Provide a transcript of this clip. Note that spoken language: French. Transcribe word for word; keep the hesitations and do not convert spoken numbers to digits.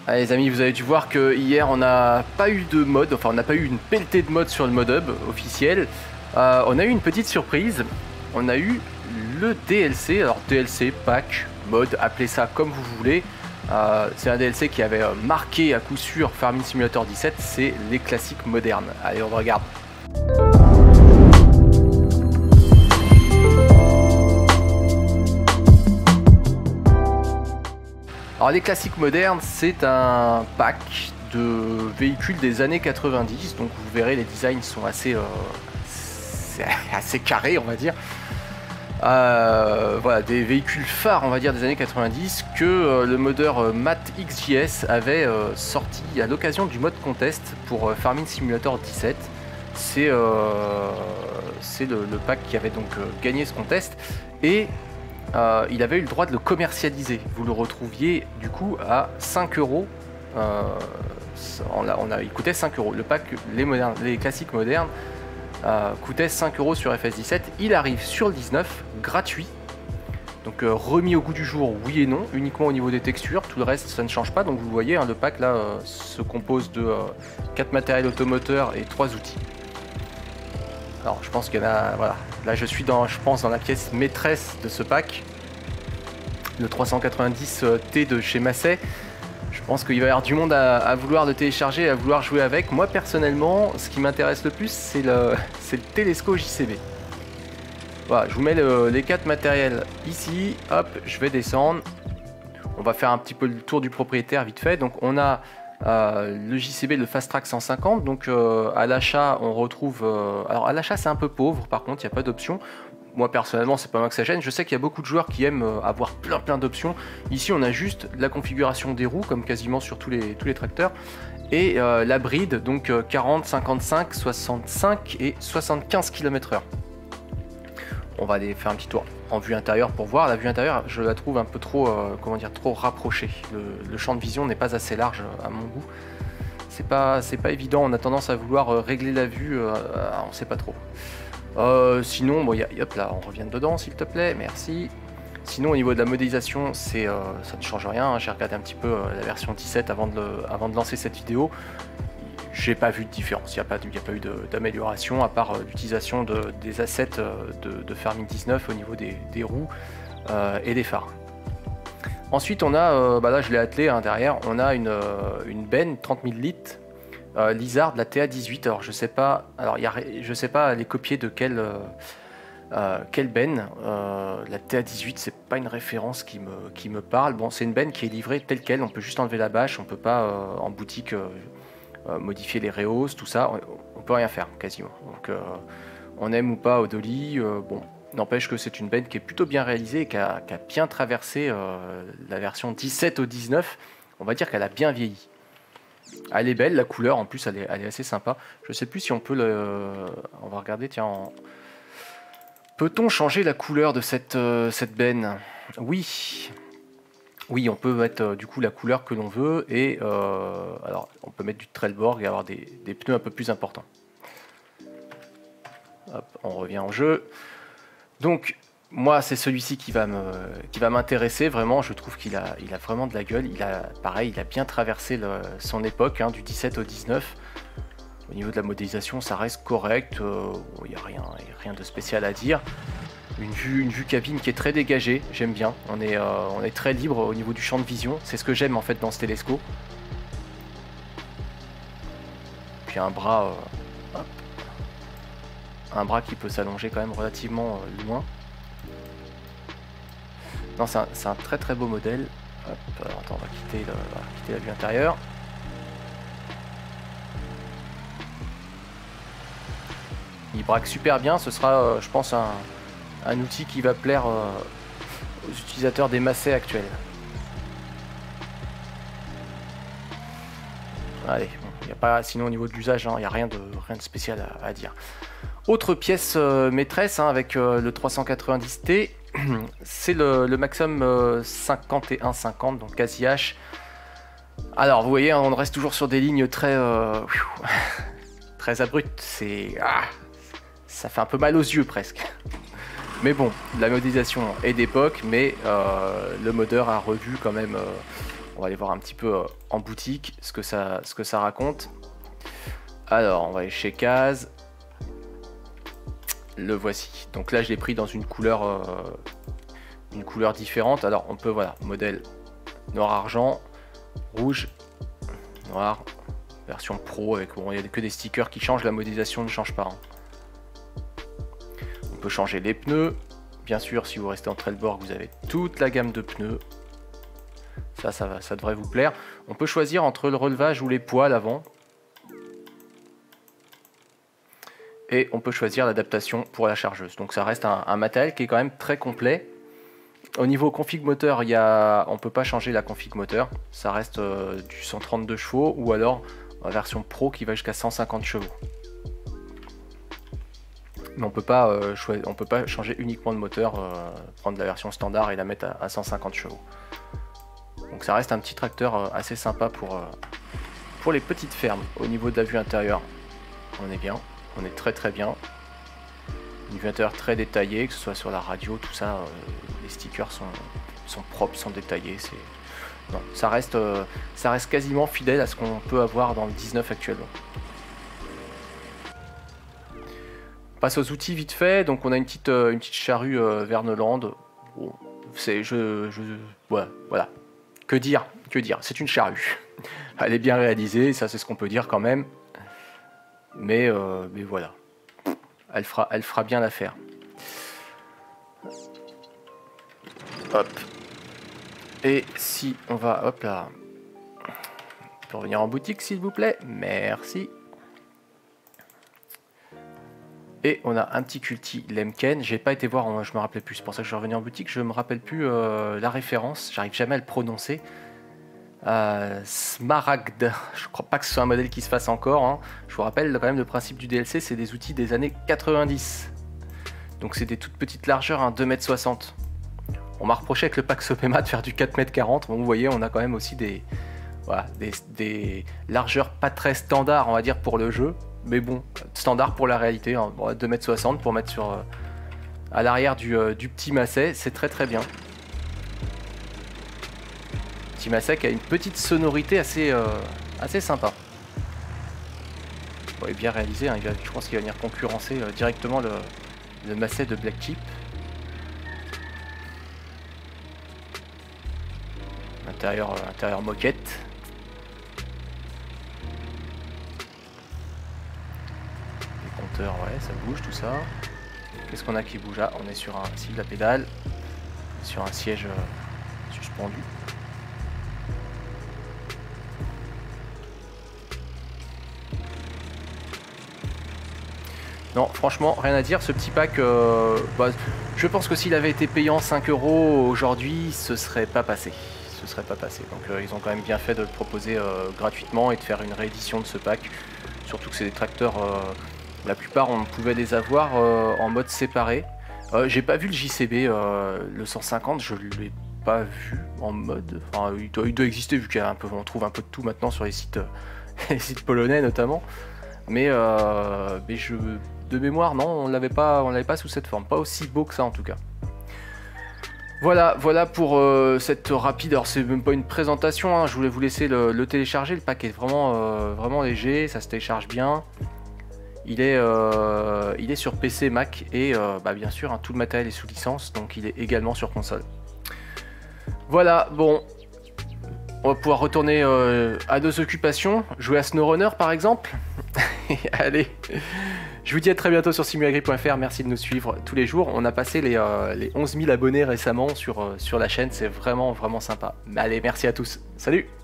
Allez les amis, vous avez dû voir que hier on n'a pas eu de mode, enfin on n'a pas eu une pelletée de mode sur le mode hub officiel. Euh, on a eu une petite surprise, on a eu le D L C, alors D L C, pack, mode, appelez ça comme vous voulez. Euh, c'est un D L C qui avait marqué à coup sûr Farming Simulator dix-sept, c'est les classiques modernes. Allez on regarde. Alors les classiques modernes, c'est un pack de véhicules des années quatre-vingt-dix, donc vous verrez les designs sont assez, euh, assez carrés on va dire. Euh, voilà, des véhicules phares on va dire des années quatre-vingt-dix que euh, le modeur euh, MatXJS avait euh, sorti à l'occasion du mode contest pour euh, Farming Simulator dix-sept. C'est euh, le, le pack qui avait donc euh, gagné ce contest et Euh, il avait eu le droit de le commercialiser. Vous le retrouviez du coup à cinq euros. Euh, on a, on a, il coûtait cinq euros. Le pack, les, modernes, les classiques modernes, euh, coûtait cinq euros sur F S dix-sept. Il arrive sur le dix-neuf, gratuit. Donc euh, remis au goût du jour, oui et non, uniquement au niveau des textures. Tout le reste, ça ne change pas. Donc vous voyez, hein, le pack là euh, se compose de euh, quatre matériels automoteurs et trois outils. Alors je pense qu'il y en a, voilà, là je suis dans, je pense dans la pièce maîtresse de ce pack, le trois cent quatre-vingt-dix T de chez Massey. Je pense qu'il va y avoir du monde à, à vouloir le télécharger, à vouloir jouer avec. Moi personnellement, ce qui m'intéresse le plus, c'est le, c'est le Telesco J C B. Voilà, je vous mets le, les quatre matériels ici, hop, je vais descendre. On va faire un petit peu le tour du propriétaire vite fait. Donc on a Euh, le J C B, le Fast Track cent cinquante, donc euh, à l'achat on retrouve, euh, alors à l'achat c'est un peu pauvre par contre, il n'y a pas d'option. Moi personnellement c'est pas moi que ça gêne, je sais qu'il y a beaucoup de joueurs qui aiment euh, avoir plein plein d'options. Ici on a juste la configuration des roues comme quasiment sur tous les, tous les tracteurs et euh, la bride, donc euh, quarante, cinquante-cinq, soixante-cinq et soixante-quinze kilomètres heure. On va aller faire un petit tour en vue intérieure pour voir. La vue intérieure, je la trouve un peu trop, euh, comment dire, trop rapprochée. Le, le champ de vision n'est pas assez large à mon goût. C'est pas, c'est pas évident. On a tendance à vouloir euh, régler la vue. Euh, on sait pas trop. Euh, sinon, bon, y a, hop là, on revient dedans, s'il te plaît. Merci. Sinon, au niveau de la modélisation, c'est, euh, ça ne change rien. J'ai regardé un petit peu euh, la version dix-sept avant de, le, avant de lancer cette vidéo. J'ai pas vu de différence, il n'y a, a pas eu d'amélioration à part euh, l'utilisation de, des assets euh, de, de Farming dix-neuf au niveau des, des roues euh, et des phares. Ensuite on a, euh, bah là je l'ai attelé hein, derrière, on a une, euh, une benne trente mille litres euh, Lizard, la T A dix-huit. Alors je sais pas, alors y a, je sais pas les copier de quelle, euh, euh, quelle benne. Euh, la T A dix-huit c'est pas une référence qui me, qui me parle. Bon c'est une benne qui est livrée telle quelle, on peut juste enlever la bâche, on peut pas euh, en boutique euh, Euh, modifier les rehausses, tout ça, on, on peut rien faire quasiment. Donc euh, on aime ou pas au dolly, euh, bon, n'empêche que c'est une benne qui est plutôt bien réalisée et qui a, qui a bien traversé euh, la version dix-sept au dix-neuf. On va dire qu'elle a bien vieilli. Elle est belle, la couleur en plus elle est, elle est assez sympa. Je sais plus si on peut le... On va regarder, tiens, en... peut-on changer la couleur de cette, euh, cette benne? Oui. Oui, on peut mettre euh, du coup la couleur que l'on veut et euh, alors on peut mettre du Trelleborg et avoir des, des pneus un peu plus importants. Hop, on revient en jeu. Donc moi c'est celui-ci qui va me qui va m'intéresser vraiment. Je trouve qu'il a il a vraiment de la gueule. Il a pareil, il a bien traversé le, son époque hein, du dix-sept au dix-neuf. Au niveau de la modélisation, ça reste correct. Il euh, n'y a rien, y a rien de spécial à dire. Une vue, une vue cabine qui est très dégagée, j'aime bien. On est, euh, on est très libre au niveau du champ de vision. C'est ce que j'aime en fait dans ce télescope. Puis un bras, euh, hop. Un bras qui peut s'allonger quand même relativement euh, loin. Non, c'est un, un très très beau modèle. Hop, alors, attends, on va quitter, le, on va quitter la vue intérieure. Il braque super bien. Ce sera, euh, je pense, un un outil qui va plaire euh, aux utilisateurs des Massey actuels. Allez, bon, y a pas, sinon au niveau de l'usage, il hein, n'y a rien de, rien de spécial à, à dire. Autre pièce euh, maîtresse hein, avec euh, le trois cent quatre-vingt-dix T, c'est le, le Maxxum euh, cinquante et un cinquante, donc quasi H. Alors vous voyez, hein, on reste toujours sur des lignes très, euh, très abruptes. C'est, ah, ça fait un peu mal aux yeux presque. Mais bon, la modélisation est d'époque, mais euh, le modeur a revu quand même euh, On va aller voir un petit peu euh, en boutique ce que ça, ce que ça raconte. Alors, on va aller chez Kaz. Le voici. Donc là, je l'ai pris dans une couleur, euh, une couleur différente. Alors, on peut, voilà, modèle noir-argent, rouge, noir, version pro avec, bon, il n'y a que des stickers qui changent, la modélisation ne change pas. Hein. On peut changer les pneus. Bien sûr, si vous restez en Trelleborg, vous avez toute la gamme de pneus. Ça, ça, va, ça devrait vous plaire. On peut choisir entre le relevage ou les poids à l'avant. Et on peut choisir l'adaptation pour la chargeuse. Donc ça reste un, un matériel qui est quand même très complet. Au niveau config moteur, il y a, on ne peut pas changer la config moteur. Ça reste euh, du cent trente-deux chevaux ou alors la version pro qui va jusqu'à cent cinquante chevaux. Mais on peut pas, euh, on peut pas changer uniquement de moteur, euh, prendre la version standard et la mettre à, à cent cinquante chevaux. Donc ça reste un petit tracteur euh, assez sympa pour, euh, pour les petites fermes. Au niveau de la vue intérieure, on est bien, on est très très bien. Une vue intérieure très détaillée, que ce soit sur la radio, tout ça, euh, les stickers sont, sont propres, sont détaillés. Non, ça reste, euh, ça reste quasiment fidèle à ce qu'on peut avoir dans le dix-neuf actuellement. Passe aux outils vite fait, donc on a une petite, euh, une petite charrue euh, Verneland. Bon, c'est, je, je, voilà, voilà. Que dire, que dire, c'est une charrue. Elle est bien réalisée, ça c'est ce qu'on peut dire quand même. Mais, euh, mais voilà, elle fera, elle fera bien l'affaire. Hop. Et si on va, hop là, on peut revenir en boutique s'il vous plaît, merci. Et on a un petit culti Lemken. J'ai pas été voir, je me rappelais plus, c'est pour ça que je suis revenu en boutique. Je me rappelle plus euh, la référence, j'arrive jamais à le prononcer. Euh, Smaragd, je crois pas que ce soit un modèle qui se fasse encore. Hein. Je vous rappelle quand même le principe du D L C, c'est des outils des années quatre-vingt-dix. Donc c'est des toutes petites largeurs, hein, deux mètres soixante. On m'a reproché avec le pack Sopema de faire du quatre mètres quarante. Bon, vous voyez, on a quand même aussi des, voilà, des, des largeurs pas très standards, on va dire, pour le jeu. Mais bon, standard pour la réalité, hein. Bon, deux mètres soixante pour mettre sur, euh, à l'arrière du, euh, du petit Macet, c'est très très bien. Petit Macet qui a une petite sonorité assez, euh, assez sympa. Bon, il est bien réalisé, hein. Il va, je pense qu'il va venir concurrencer euh, directement le, le Macet de Black Chip. Intérieur, euh, intérieur moquette. Ouais, ça bouge tout ça. Qu'est-ce qu'on a qui bouge? Ah, on est sur un, si, la pédale, sur un siège euh, suspendu. Non, franchement, rien à dire. Ce petit pack, euh, bah, je pense que s'il avait été payant cinq euros aujourd'hui, ce serait pas passé. Ce serait pas passé. Donc, euh, ils ont quand même bien fait de le proposer euh, gratuitement et de faire une réédition de ce pack. Surtout que c'est des tracteurs. Euh, La plupart, on pouvait les avoir euh, en mode séparé. Euh, J'ai pas vu le J C B, euh, le cent cinquante, je l'ai pas vu en mode. Enfin, il doit, il doit exister vu qu'on trouve un peu de tout maintenant sur les sites, euh, les sites polonais notamment. Mais, euh, mais je, de mémoire, non, on l'avait pas, on l'avait pas sous cette forme, pas aussi beau que ça en tout cas. Voilà, voilà pour euh, cette rapide. Alors c'est même pas une présentation, hein, je voulais vous laisser le, le télécharger. Le pack est vraiment, euh, vraiment léger, ça se télécharge bien. Il est, euh, il est sur P C, Mac et euh, bah, bien sûr hein, tout le matériel est sous licence, donc il est également sur console. Voilà, bon, on va pouvoir retourner euh, à nos occupations, jouer à SnowRunner par exemple. Allez, je vous dis à très bientôt sur simuagri point F R, merci de nous suivre tous les jours. On a passé les, euh, les onze mille abonnés récemment sur, euh, sur la chaîne, c'est vraiment vraiment sympa. Allez, merci à tous, salut!